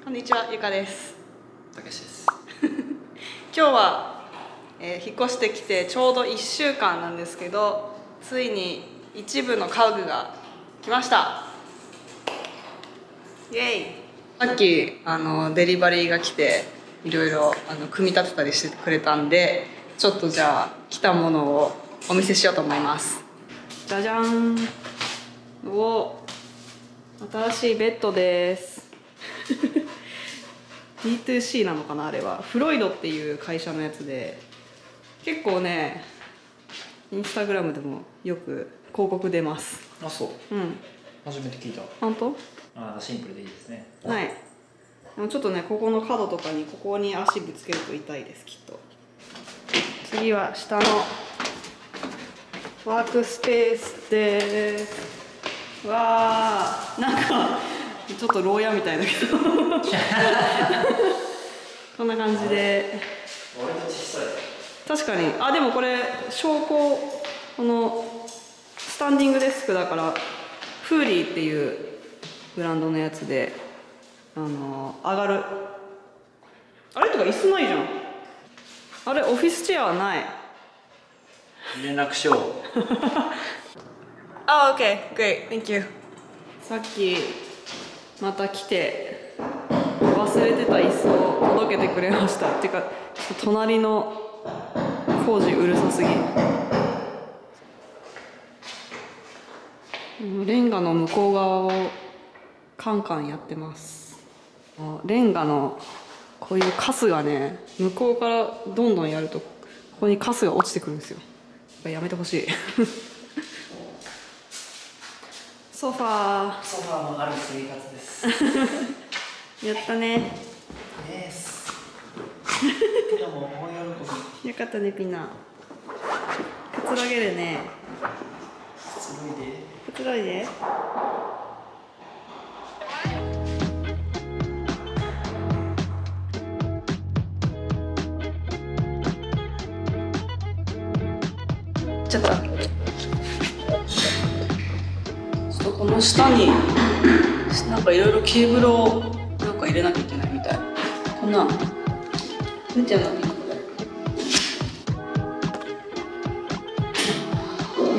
こんにちは、ゆかです。 たけしです。 今日は、引っ越してきてちょうど1週間なんですけど、ついに一部の家具が来ました。イエイ。さっきデリバリーが来ていろいろ組み立てたりしてくれたんで、ちょっとじゃあ来たものをお見せしようと思います。じゃじゃん。お、新しいベッドです。D2C なのかな、あれはフロイドっていう会社のやつで、結構ねインスタグラムでもよく広告出ます。 あ、そう。 うん、 初めて聞いた。 本当？ シンプルでいいですね。 はい。でもちょっとね、ここの角とかにここに足ぶつけると痛いです、きっと。次は下のワークスペースです。わー、なんかちょっと牢屋みたいだけどこんな感じで。 割と小さい。 確かに。あ、でもこれ昇降、このスタンディングデスクだから、フーリーっていうブランドのやつで上がる。あれとか椅子ないじゃん。あれオフィスチェアはない。 連絡しよう。 あ、OK、great、thank you。さっきまた来て忘れてた椅子を届けてくれました。っていうか、ちょっと隣の工事うるさすぎ。レンガの向こう側をカンカンやってます。レンガのこういうカスがね、向こうからどんどんやるとここにカスが落ちてくるんですよ。やめてほしいソファーのある生活です。 やったね。 です。でも大喜び。 よかったね、ピナ。くつろげるね。 くつろいで。 くつろいで。ちょっとこの下になんかいろいろケーブルをなんか入れなきゃいけないみたい。こんな見てるのにこれ。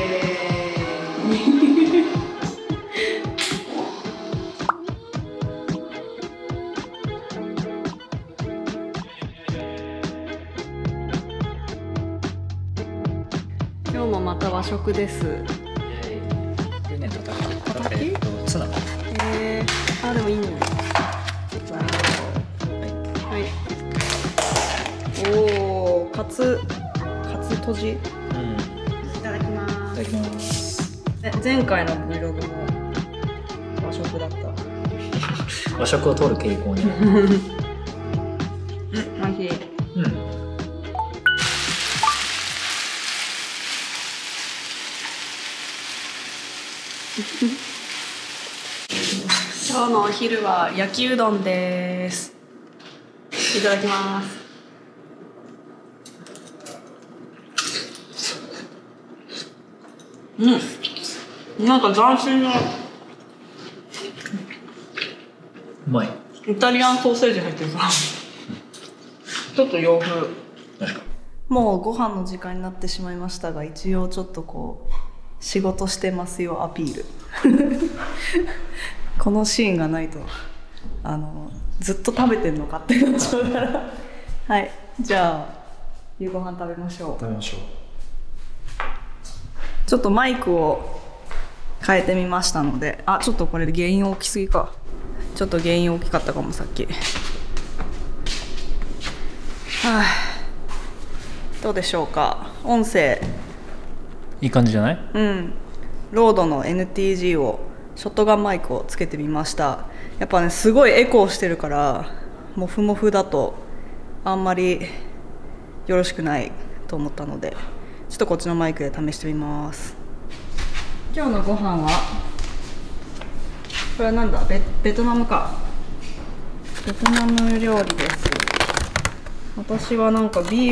今日もまた和食です。 これね、たたきツナ。 あ、でもいいね。はい。おお、カツとじ。いただきます。 いただきます。 前回の Vlog も和食だった。 和食を取る傾向に。 おいしい。今日のお昼は焼きうどんです。いただきます。なんか斬新なうまい。 イタリアンソーセージ入ってるからちょっと洋風。もうご飯の時間になってしまいましたが、一応ちょっとこう仕事してますよアピールこのシーンがないとずっと食べてんのかってなっちゃうからはい、じゃあ夕ご飯食べましょう。 食べましょう。 ちょっとマイクを変えてみましたので、あ、ちょっとこれで原因大きすぎか。ちょっと原因大きかったかもさっき。はあ、どうでしょうか、音声。 いい感じじゃない？ ロードの NTG をショットガンマイクをつけてみました。やっぱね、すごいエコーしてるからモフモフだとあんまりよろしくないと思ったので、ちょっとこっちのマイクで試してみます。今日のご飯はこれはなんだ、ベトナムか。ベトナム料理です。私はなんかビ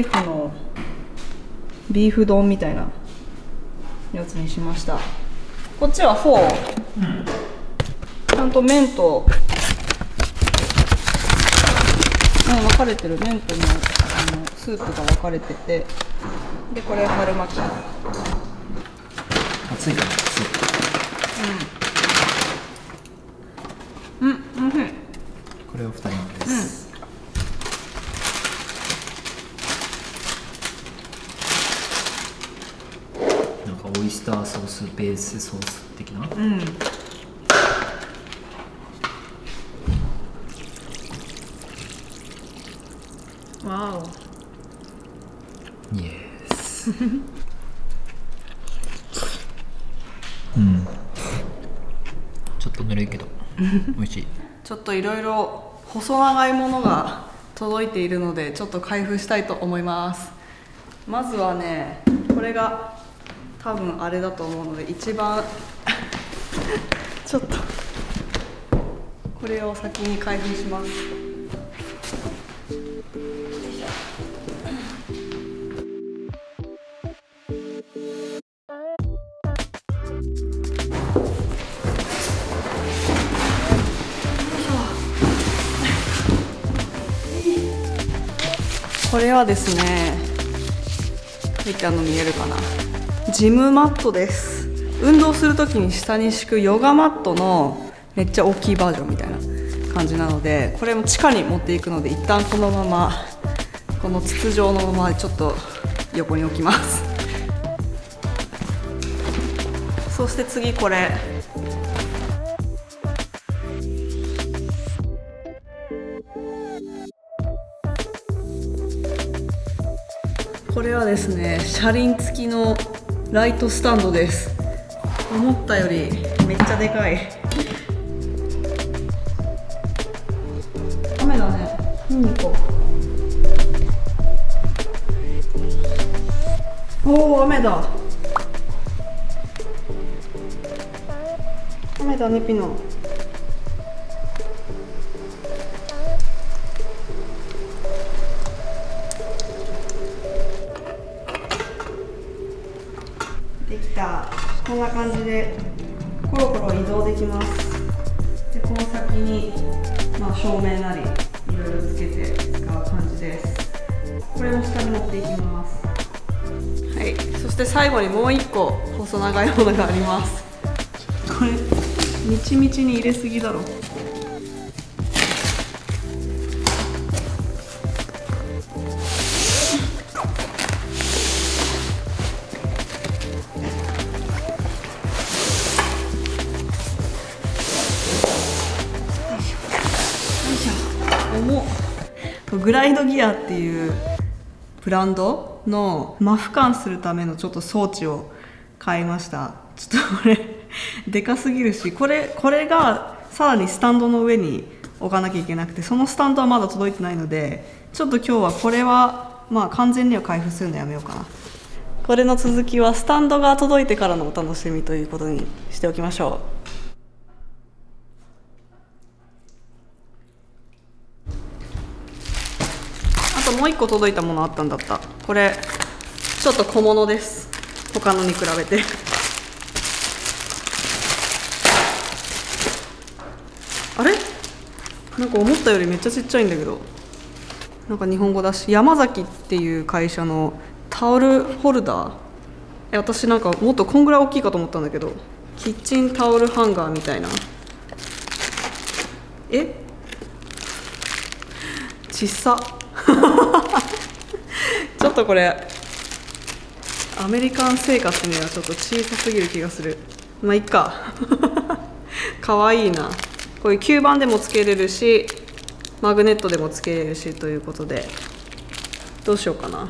ーフ丼みたいなやつにしました。こっちはフォー、ちゃんと麺と分かれてる。麺とのスープが分かれてて、でこれ春巻き。 熱いかな、熱い。 うん、おいしい。 これを2人前です。なんかオイスターソースベースソース的な。 わお。イエス。ちょっとぬるいけど美味しい。 ちょっといろいろ細長いものが届いているので、ちょっと開封したいと思います。まずはね、これが多分あれだと思うので、一番ちょっとこれを先に開封します。これはですね、見たの見えるかな、ジムマットです。運動するときに下に敷くヨガマットのめっちゃ大きいバージョンみたいな感じなので、これも地下に持っていくので、一旦このままこの筒状のままちょっと横に置きます。そして次これ、これはですね、車輪付きのライトスタンドです。思ったよりめっちゃでかい。雨だね。見に行こう。おお、雨だ。雨だね、ピノ。できた。こんな感じでコロコロ移動できます。でこの先に、照明なりいろいろつけて使う感じです。これも下に持っていきます。はい、そして最後にもう1個細長いものがあります。これみちみちに入れすぎだろ。グライドギアっていうブランドのマフ感するためのちょっと装置を買いました。ちょっとこれでかすぎるし、これがさらにスタンドの上に置かなきゃいけなくて、そのスタンドはまだ届いてないので、ちょっと今日はこれは完全には開封するのやめようかな。これの続きはスタンドが届いてからのお楽しみということにしておきましょう。あともう1個届いたものあったんだった。これちょっと小物です、他のに比べて。あれ、なんか思ったよりめっちゃちっちゃいんだけど、なんか日本語だし、山崎っていう会社のタオルホルダー。私なんかもっとこんぐらい大きいかと思ったんだけど、キッチンタオルハンガーみたいな。ちっさちょっとこれアメリカン生活にはちょっと小さすぎる気がする。まあいっかかわいいな。こういう吸盤でもつけれるし、マグネットでもつけれるしということで、どうしようかな。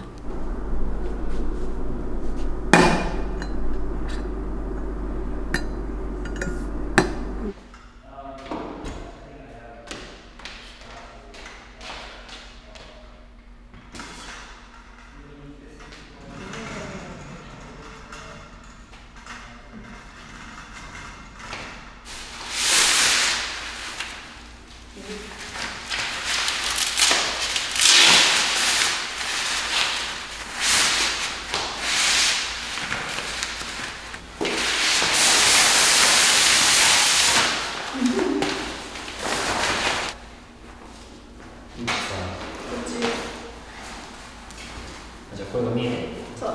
これが見えない。 そう。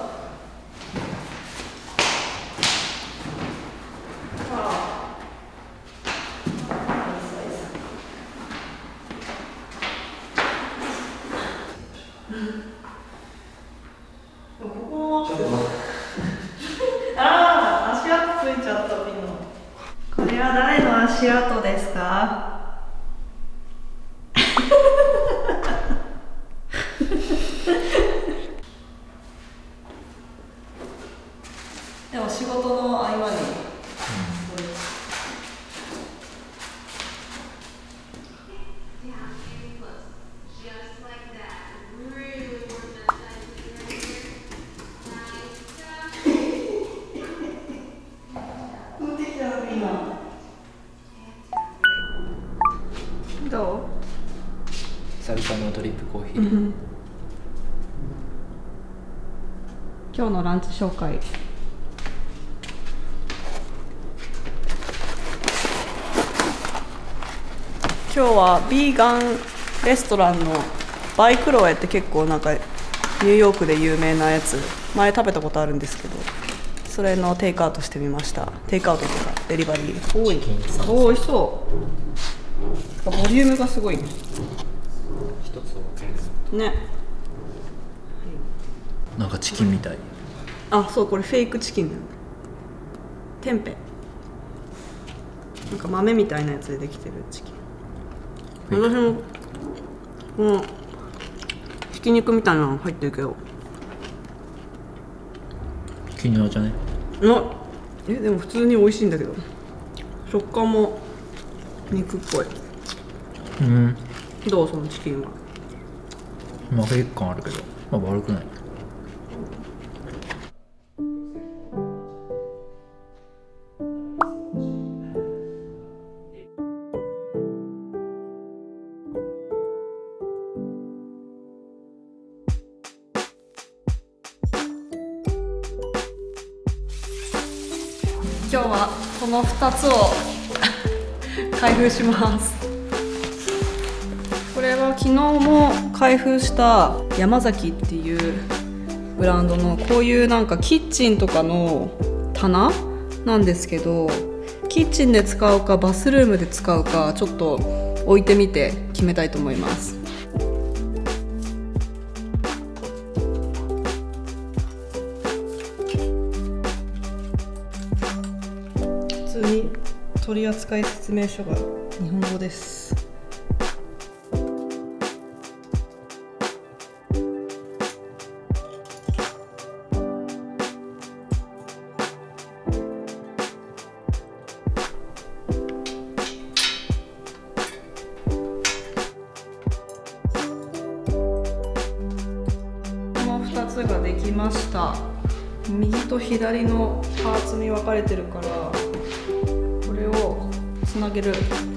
ここちょっと待って。 ああ、足跡ついちゃったピンの。これは誰の足跡ですか？でも仕事の合間に。どう？ 久々のドリップコーヒー。 今日のランチ紹介。今日はビーガンレストランのバイクロエって結構なんかニューヨークで有名なやつ、前食べたことあるんですけど、それのテイクアウトしてみました。テイクアウトとかデリバリー。おい、お美味しそう。ボリュームがすごいね。 一つを分けるね。 なんかチキンみたい。 あ、そう、これフェイクチキンなの。テンペ。なんか豆みたいなやつでできてるチキン。私もこのひき肉みたいなの入ってるけど。 気になるじゃね。 でも普通に美味しいんだけど、食感も肉っぽい。どう、そのチキンは。 まあフェイク感あるけど、まあ悪くない。 今日はこの2つを開封します。これは昨日も開封した山崎っていうブランドのこういうなんかキッチンとかの棚なんですけど、キッチンで使うかバスルームで使うかちょっと置いてみて決めたいと思います。普通に取扱説明書が日本語です。2つができました。右と左のパーツに分かれてるからこれをつなげる。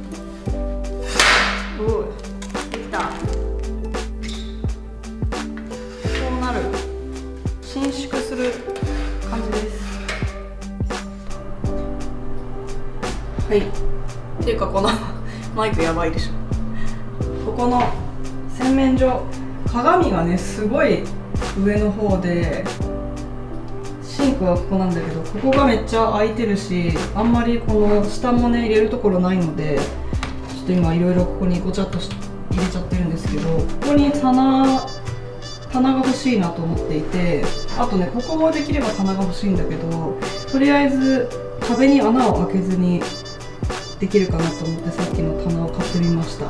おい、できた。こうなる。伸縮する感じです。はい。っていうかこのマイクやばいでしょ。ここの洗面所、鏡がねすごい上の方で、シンクはここなんだけど、ここがめっちゃ空いてるし、あんまりこの下もね入れるところないので、ちょっと今いろいろここにごちゃっと入れちゃってるんですけど、ここに棚が欲しいなと思っていて、あとねここもできれば棚が欲しいんだけど、とりあえず壁に穴を開けずにできるかなと思ってさっきの棚を買ってみました。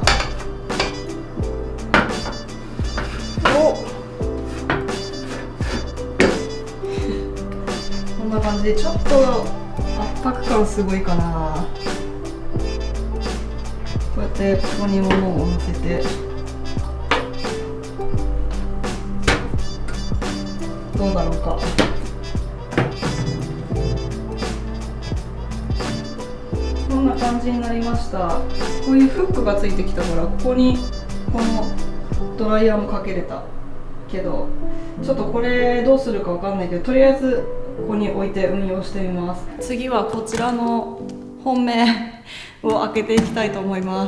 こんな感じでちょっと圧迫感すごいかな。こうやってここに物を乗せて、どうだろうか。こんな感じになりました。こういうフックがついてきたから、ここにこのドライヤーもかけれたけど、ちょっとこれどうするかわかんないけど、とりあえずここに置いて運用してみます。次はこちらの本命を開けていきたいと思います。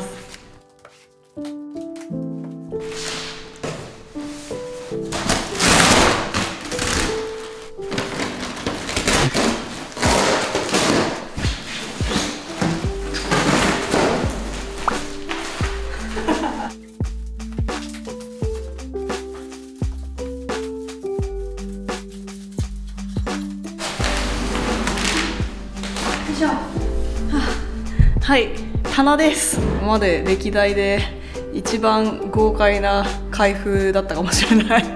はい、棚です。今まで歴代で一番豪快な開封だったかもしれない。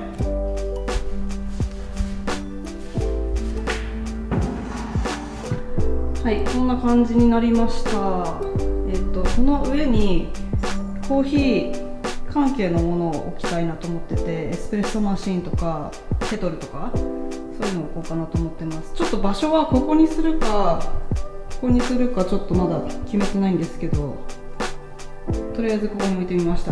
はい、こんな感じになりました。この上にコーヒー関係のものを置きたいなと思ってて、エスプレッソマシンとかケトルとかそういうのを置こうかなと思ってます。ちょっと場所はここにするかここにするかちょっとまだ決めてないんですけど、とりあえずここに置いてみました。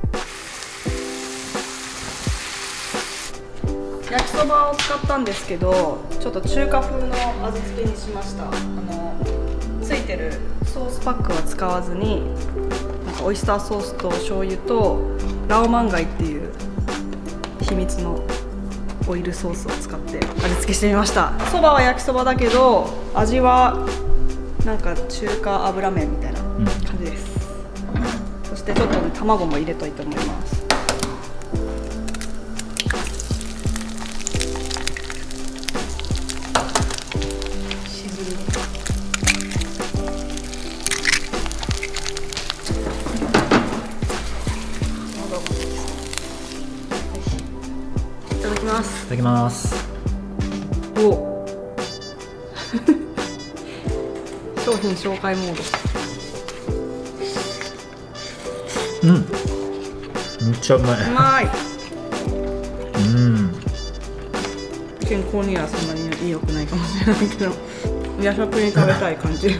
焼きそばを使ったんですけど、ちょっと中華風の味付けにしました。ついてるソースパックは使わずに、なんかオイスターソースと醤油とラオマンガイっていう秘密のオイルソースを使って味付けしてみました。そばは焼きそばだけど味はなんか中華油麺みたいな感じです。そしてちょっとね、卵も入れといて思います。いただきます。 いただきます。 お商品紹介モード。 めっちゃうまい。 うまい。 うん健康にはそんなに良くないかもしれないけど、夜食に食べたい感じ。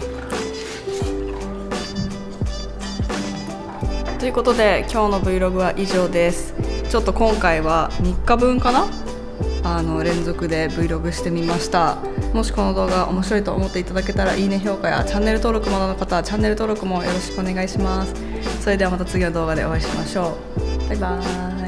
ということで今日の Vlog は以上です。ちょっと今回は3日分かな、連続で Vlog してみました。もしこの動画面白いと思っていただけたらいいね、評価やチャンネル登録まだの方はチャンネル登録もよろしくお願いします。それではまた次の動画でお会いしましょう。バイバーイ。